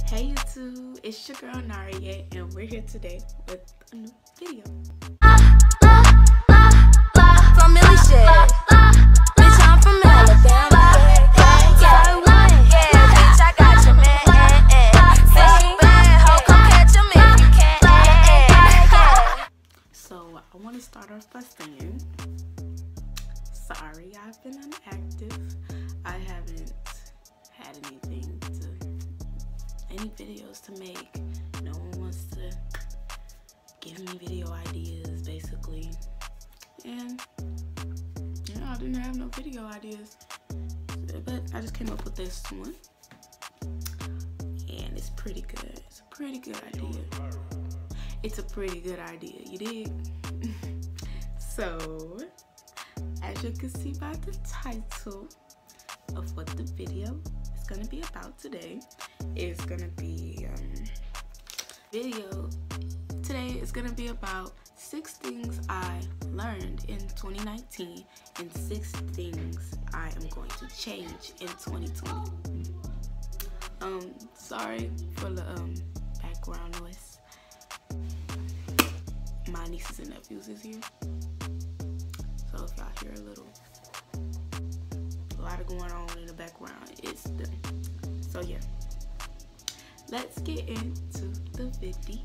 Hey YouTube, it's your girl Naria, and we're here today with a new video. From Millie shit. Bitch, I'm from Alabama. Bitch, I got your man. Say bad, ho, come catch him if you can. So I want to start off by saying, sorry I've been inactive. I haven't had any videos to make. No one wants to give me video ideas, basically. And I didn't have no video ideas, but I just came up with this one, and it's pretty good. It's a pretty good idea. It's a pretty good idea, you dig? So, as you can see by the title of what the video is gonna be about today, it's gonna be today is gonna be about 6 things I learned in 2019 and 6 things I am going to change in 2020. Sorry for the background noise. My nieces and nephews is here, so if y'all hear a lot of going on in the background, it's them. So yeah, let's get into the video.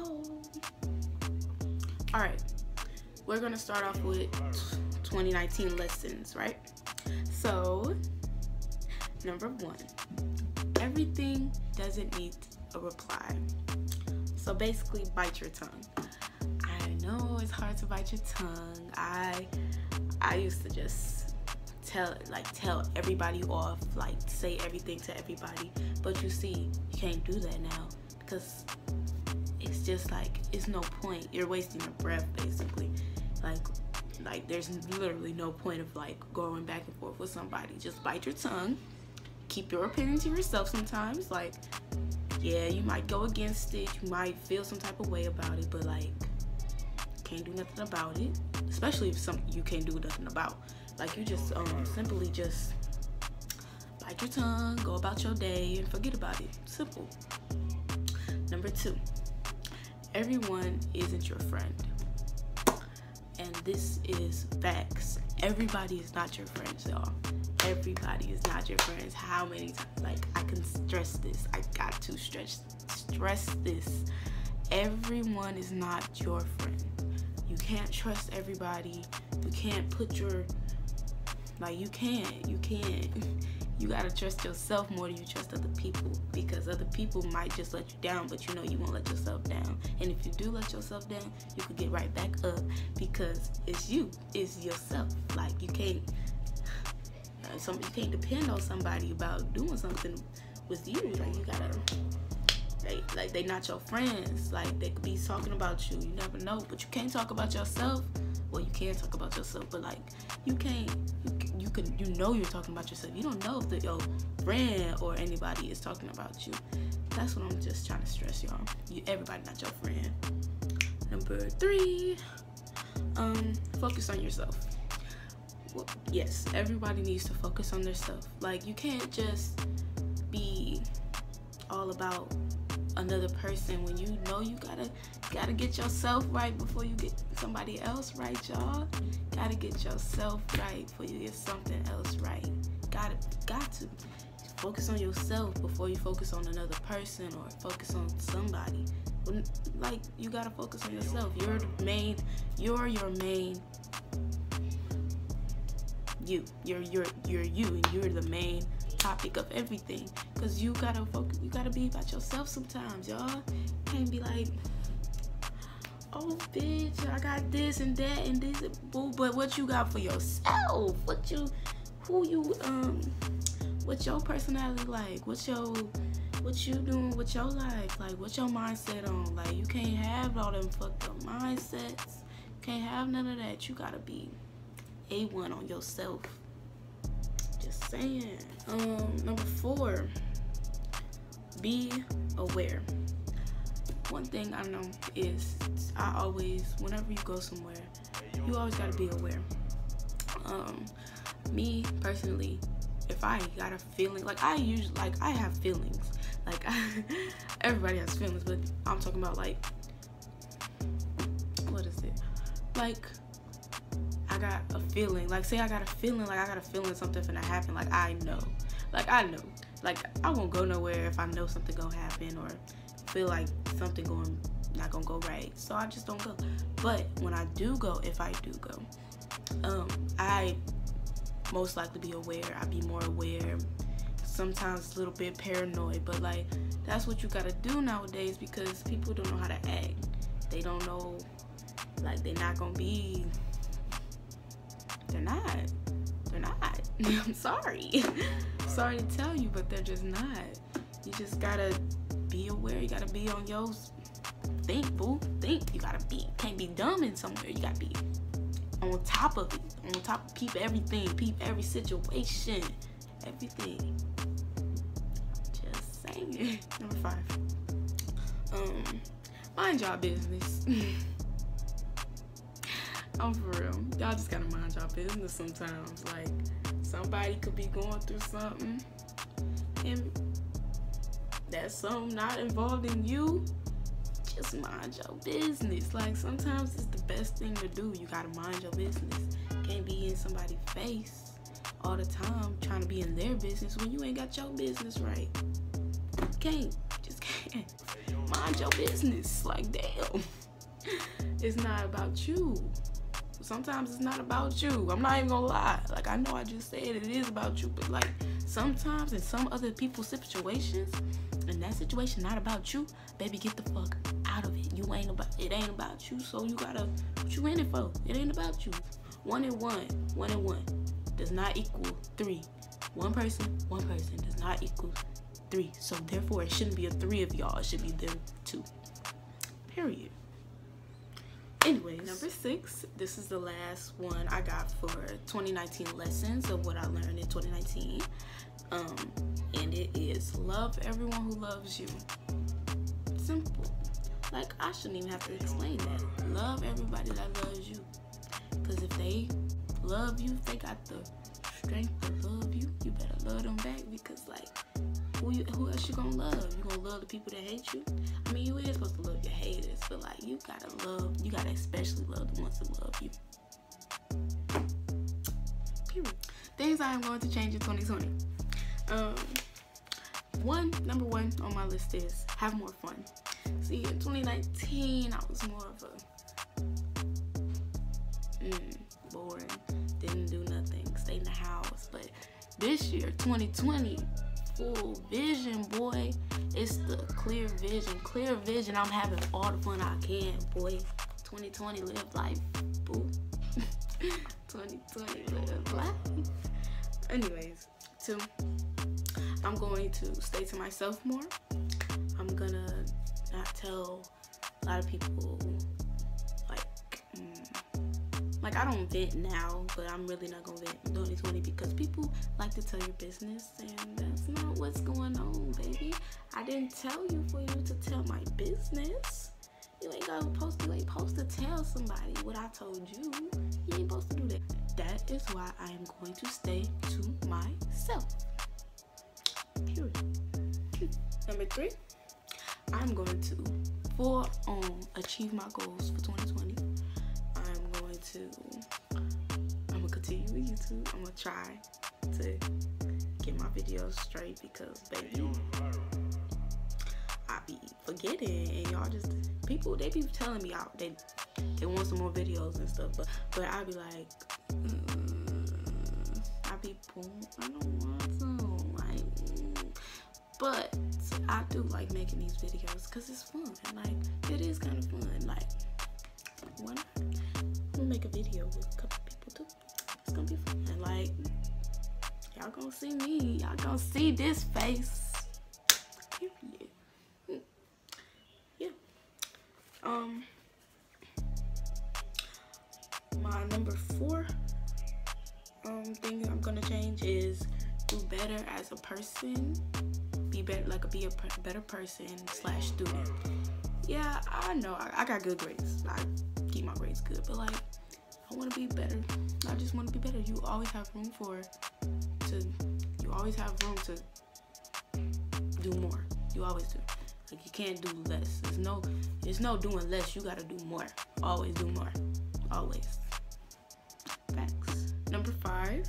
Alright, we're gonna start off with 2019 lessons, right? So, number 1, everything doesn't need a reply. So basically, bite your tongue. I know it's hard to bite your tongue. I used to just tell everybody off, like say everything to everybody, but you see, you can't do that now because it's just like, it's no point. You're wasting your breath, basically. Like there's literally no point of like going back and forth with somebody. Just bite your tongue. Keep your opinion to yourself sometimes. Like, yeah, you might go against it. You might feel some type of way about it, but like, can't do nothing about it. Especially if something you can't do nothing about. Like, you just simply just bite your tongue, go about your day, and forget about it. Simple. Number 2, everyone isn't your friend. And this is facts. Everybody is not your friends, y'all. Everybody is not your friends. How many times? Like, I can stress this. I got to stress this. Everyone is not your friend. You can't trust everybody. You can't put your, like, you can't. You gotta trust yourself more than you trust other people, because other people might just let you down, but you know you won't let yourself down. And if you do let yourself down, you could get right back up, because it's you, it's yourself. Like, you can't depend on somebody about doing something with you. Like, you gotta, they not your friends. Like, they could be talking about you, you never know, but you can't talk about yourself. Well, you can talk about yourself, but like, you know you're talking about yourself. You don't know if your friend or anybody is talking about you. That's what I'm just trying to stress, y'all. Everybody not your friend. Number 3, focus on yourself. Well, yes, everybody needs to focus on themselves. Like, you can't just be all about another person when you know you gotta get yourself right before you get somebody else right, y'all. Gotta get yourself right before you get something else right. Got to focus on yourself before you focus on another person or focus on somebody. Like, you gotta focus on yourself. You're your main you. You're you, and you're the main topic of everything, because you gotta focus. You gotta be about yourself sometimes, y'all. Can't be like, oh bitch, I got this and that and this, boo. But what you got for yourself? What's your personality like? What you doing with your life? Like, what's your mindset on? Like, you can't have all them fucked up mindsets. Can't have none of that. You gotta be A1 on yourself. Just saying. Number 4, be aware. One thing I know is, whenever you go somewhere, you always gotta be aware. Me personally, if I got a feeling, like I have feelings, Like, everybody has feelings, but I'm talking about, like, what is it? Like, I got a feeling. Like, say I got a feeling something finna happen. Like, I know. Like, I know. Like, I won't go nowhere if I know something gonna happen or feel like something not gonna go right. So I just don't go. But when I do go, if I do go, I most likely be aware. I be more aware. Sometimes a little bit paranoid, but like that's what you gotta do nowadays because people don't know how to act. They don't know, like they're not. I'm sorry. Sorry to tell you, but they're just not. You just gotta be aware. You gotta be on your think, boo. Think. You gotta be. Can't be dumb in somewhere. You gotta be on top of it. On top. Peep everything. Peep every situation. Everything. Just saying it. Number 5. Mind y'all business. I'm for real. Y'all just gotta mind y'all business sometimes. Like, somebody could be going through something and that's something not involved in you. Just mind your business. Like, sometimes it's the best thing to do. You gotta mind your business. Can't be in somebody's face all the time trying to be in their business when you ain't got your business right. Can't. Just can't. Mind your business. Like, damn. It's not about you. Sometimes it's not about you. I'm not even gonna lie. Like, I know I just said it is about you, but like sometimes in some other people's situations, and that situation not about you, baby, get the fuck out of it. It ain't about you, so you gotta, what you in it for? It ain't about you. 1 and 1 does not equal 3. One person does not equal 3. So therefore it shouldn't be a 3 of y'all, it should be them 2. Period. Anyways, number 6, this is the last one I got for 2019 lessons of what I learned in 2019. And it is love everyone who loves you. Simple. Like, I shouldn't even have to explain that. Love everybody that loves you. Because if they love you, if they got the strength to love you, you better love them back. Because, like, who else you gonna love? You gonna love the people that hate you? I mean, you is supposed to love your haters, but like you gotta especially love the ones that love you. Period. Things I am going to change in 2020. Number one on my list is have more fun. See, in 2019, I was more of a boring, didn't do nothing, stayed in the house. But this year, 2020. Full vision, boy. It's the clear vision. I'm having all the fun I can, boy. 2020 live life, boo. 2020 live life. Anyways, 2, I'm going to stay to myself more. I'm gonna not tell a lot of people like I don't vent now, but I'm really not gonna vent in 2020 because people like to tell your business, and that's not what's going on, baby. I didn't tell you for you to tell my business. You ain't supposed to tell somebody what I told you. You ain't supposed to do that. That is why I am going to stay to myself. Period. Number 3, I'm going to full on achieve my goals for 2020. I'm gonna continue with YouTube. I'm gonna try to get my videos straight because, baby, I be forgetting, and y'all just they be telling me out they want some more videos and stuff, but I be like, I don't want some, like, but I do like making these videos because it's fun. Like, it is kind of fun. Like, why not? I'm gonna make a video with a couple people too. It's gonna be fun. And like, y'all gonna see me. Y'all gonna see this face. Period. Yeah. My number 4 thing I'm gonna change is do better as a person. Be a better person / student. Yeah, I know I got good grades. I keep my grades good, but like, I want to be better. I just want to be better. You always have room to do more. You always do. Like, you can't do less. There's no doing less. You gotta do more. Always do more. Always. Facts. Number 5.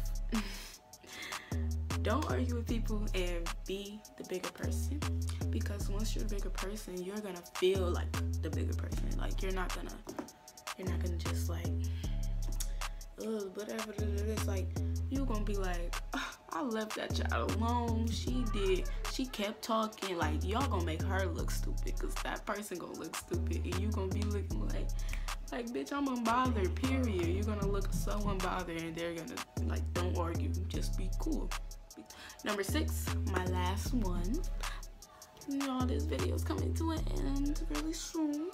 Don't argue with people and be the bigger person. Because once you're a bigger person, you're gonna feel like the bigger person. Like, you're not gonna just like, ugh, whatever it is. Like, you're gonna be like, I left that child alone. She kept talking. Like, y'all gonna make her look stupid, because that person gonna look stupid, and you gonna be looking like, bitch, I'm unbothered, period. You're gonna look so unbothered, and they're gonna, like, don't argue. Just be cool. Number 6, my last one. Y'all, this video is coming to an end really soon.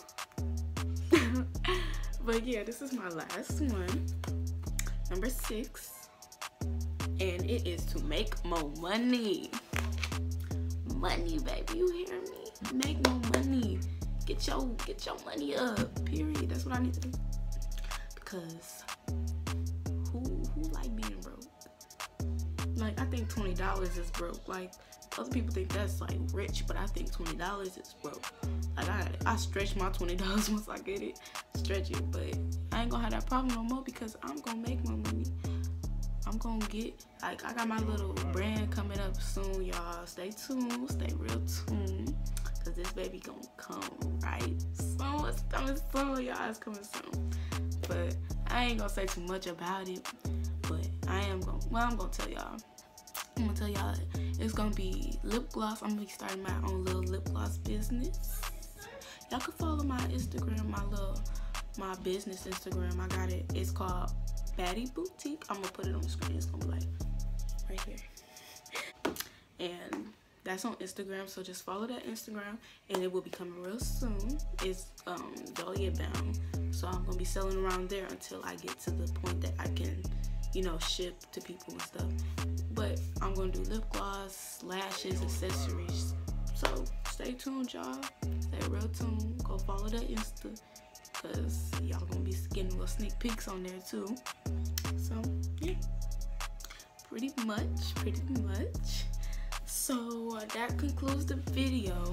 But yeah, this is my last one. Number 6. And it is to make more money. Money, baby, you hear me? Make more money. Get your money up, period. That's what I need to do. Because who like being broke? Like, I think $20 is broke. Like, other people think that's like rich, but I think $20 is broke. Like, I stretch my $20 once I get it, stretch it, but I ain't gonna have that problem no more, because I'm gonna make my money. I'm gonna get, like, I got my little brand coming up soon, y'all. Stay tuned, stay real tuned, because this baby gonna come, right? So it's coming soon, y'all. It's coming soon. But I ain't gonna say too much about it, but I'm gonna tell y'all. I'm gonna tell y'all it's gonna be lip gloss. I'm gonna be starting my own little lip gloss business. Y'all can follow my Instagram, my business Instagram. I got it. It's called Baddie Boutique. I'm gonna put it on the screen. It's gonna be like right here. And that's on Instagram, so just follow that Instagram, and it will be coming real soon. It's Dahlia bound, so I'm gonna be selling around there until I get to the point that I can, you know, ship to people and stuff. But I'm gonna do lip gloss, lashes, accessories. So stay tuned, y'all. Stay real tuned. Go follow that Insta, because y'all gonna be getting little sneak peeks on there too. So yeah, pretty much. So that concludes the video.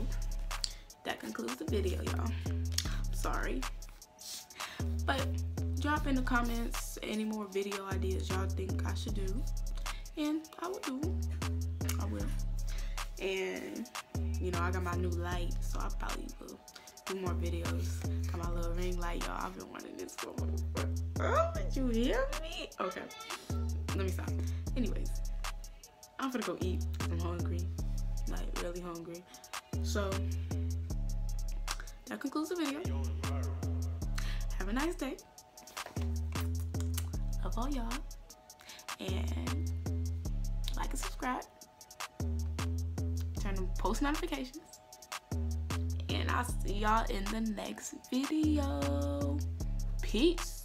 Y'all. Sorry, but drop in the comments any more video ideas y'all think I should do, and I will. And you know, I got my new light, so I probably will do more videos. Got my little ring light, y'all. I've been wanting this for oh, did you hear me? Okay, let me stop. Anyways, I'm gonna go eat. I'm hungry, like really hungry. So that concludes the video. Have a nice day. Love all y'all, and like and subscribe. Turn on post notifications, and I'll see y'all in the next video. Peace.